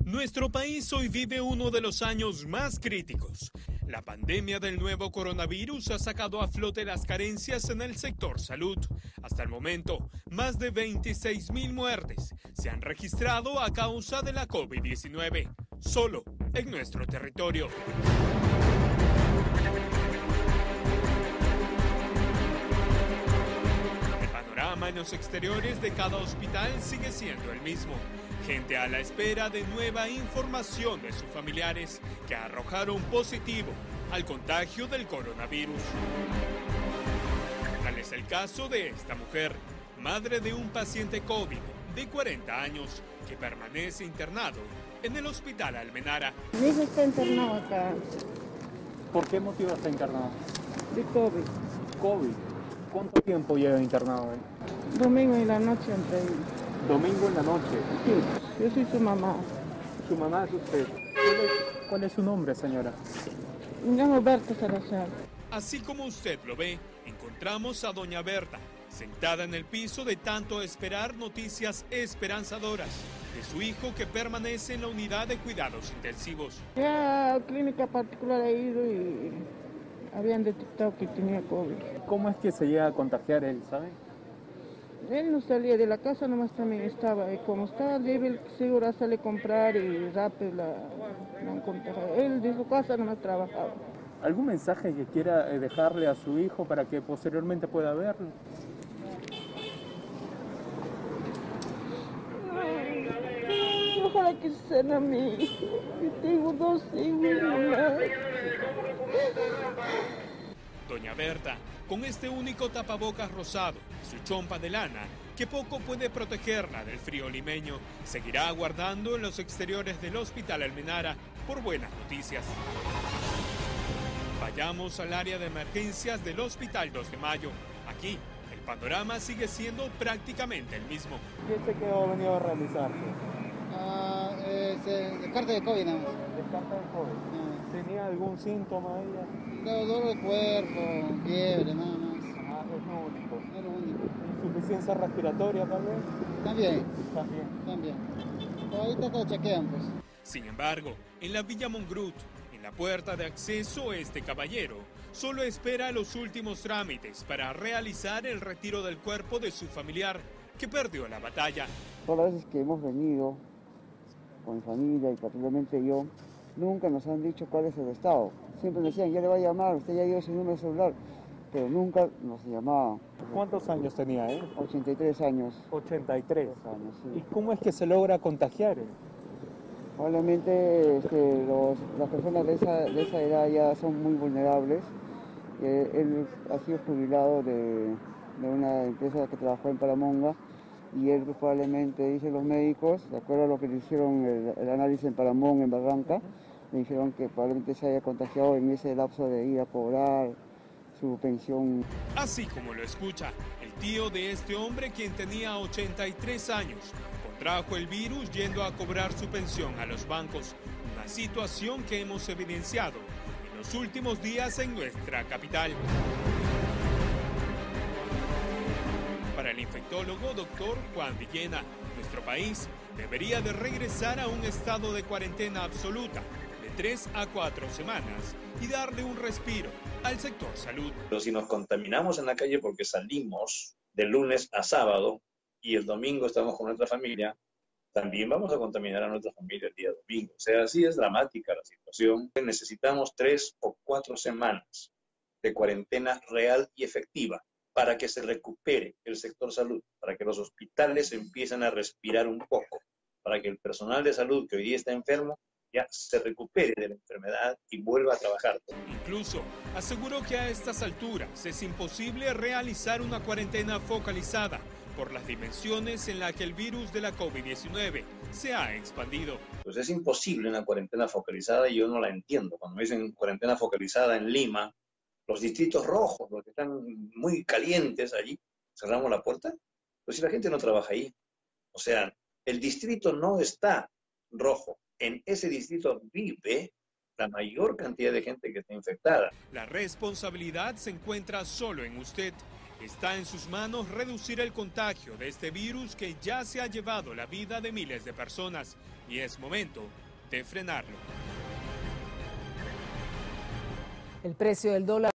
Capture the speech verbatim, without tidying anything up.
Nuestro país hoy vive uno de los años más críticos. La pandemia del nuevo coronavirus ha sacado a flote las carencias en el sector salud. Hasta el momento, más de veintiséis mil muertes se han registrado a causa de la COVID diecinueve, solo en nuestro territorio. El panorama en los exteriores de cada hospital sigue siendo el mismo. Gente a la espera de nueva información de sus familiares que arrojaron positivo al contagio del coronavirus. Tal es el caso de esta mujer, madre de un paciente COVID de cuarenta años que permanece internado en el Hospital Almenara. Mi hijo está internado acá. ¿Por qué motivo está internado? De COVID. COVID. ¿Cuánto tiempo lleva internado él? Domingo en la noche entre ellos. Domingo en la noche. Sí, yo soy su mamá. Su mamá es usted. ¿Cuál es, cuál es su nombre, señora? Me llamo Berta Salazar. Así como usted lo ve, encontramos a doña Berta, sentada en el piso de tanto esperar noticias esperanzadoras de su hijo que permanece en la unidad de cuidados intensivos. Ya a clínica particular he ido y habían detectado que tenía COVID. ¿Cómo es que se llega a contagiar él, sabe? Él no salía de la casa, nomás también estaba. Y como estaba débil, seguro sale a comprar y rápido la, la han contagiado. Él de su casa nomás trabajaba. ¿Algún mensaje que quiera dejarle a su hijo para que posteriormente pueda verlo? Ojalá que sean a mí. Yo tengo dos hijos, mamá. Doña Berta, con este único tapabocas rosado y su chompa de lana, que poco puede protegerla del frío limeño, seguirá aguardando en los exteriores del Hospital Almenara por buenas noticias. Vayamos al área de emergencias del Hospital dos de Mayo. Aquí, el panorama sigue siendo prácticamente el mismo. ¿Qué se quedó venido a realizarse? Ah, eh, se, carta de COVID nada más. ¿Descarta de COVID? Ah. ¿Tenía algún síntoma ella? No, dolor de cuerpo, fiebre, nada más. Ah, es lo único. Es lo único. ¿Insuficiencia respiratoria tal vez? También. También. También. Ahorita todo chequean, pues. Sin embargo, en la Villa Mongrut, en la puerta de acceso, este caballero solo espera los últimos trámites para realizar el retiro del cuerpo de su familiar que perdió la batalla. Todas las veces que hemos venido con mi familia y particularmente yo, nunca nos han dicho cuál es el estado. Siempre nos decían, ya le va a llamar, usted ya dio su número de celular, pero nunca nos llamaban. ¿Cuántos años tenía él? ochenta y tres años. ochenta y tres años, sí. ¿Y cómo es que se logra contagiar él? Probablemente este, los, las personas de esa, de esa edad ya son muy vulnerables. Eh, él ha sido jubilado de, de una empresa que trabajó en Paramonga y él probablemente, dicen los médicos, de acuerdo a lo que le hicieron el, el análisis en Paramonga, en Barranca, le dijeron que probablemente se haya contagiado en ese lapso de ir a cobrar su pensión. Así como lo escucha, el tío de este hombre, quien tenía ochenta y tres años, contrajo el virus yendo a cobrar su pensión a los bancos, una situación que hemos evidenciado en los últimos días en nuestra capital. Para el infectólogo doctor Juan Villena, nuestro país debería de regresar a un estado de cuarentena absoluta de tres a cuatro semanas y darle un respiro al sector salud. Pero si nos contaminamos en la calle porque salimos de lunes a sábado y el domingo estamos con nuestra familia, también vamos a contaminar a nuestra familia el día domingo. O sea, así es dramática la situación. Necesitamos tres o cuatro semanas de cuarentena real y efectiva para que se recupere el sector salud, para que los hospitales empiecen a respirar un poco, para que el personal de salud que hoy día está enfermo ya se recupere de la enfermedad y vuelva a trabajar. Incluso aseguró que a estas alturas es imposible realizar una cuarentena focalizada por las dimensiones en las que el virus de la COVID diecinueve se ha expandido. Pues es imposible una cuarentena focalizada y yo no la entiendo. Cuando me dicen cuarentena focalizada en Lima, los distritos rojos, los que están muy calientes allí, cerramos la puerta, pues si la gente no trabaja ahí. O sea, el distrito no está rojo. En ese distrito vive la mayor cantidad de gente que está infectada. La responsabilidad se encuentra solo en usted, Está en sus manos reducir el contagio de este virus que ya se ha llevado la vida de miles de personas y es momento de frenarlo. El precio del dólar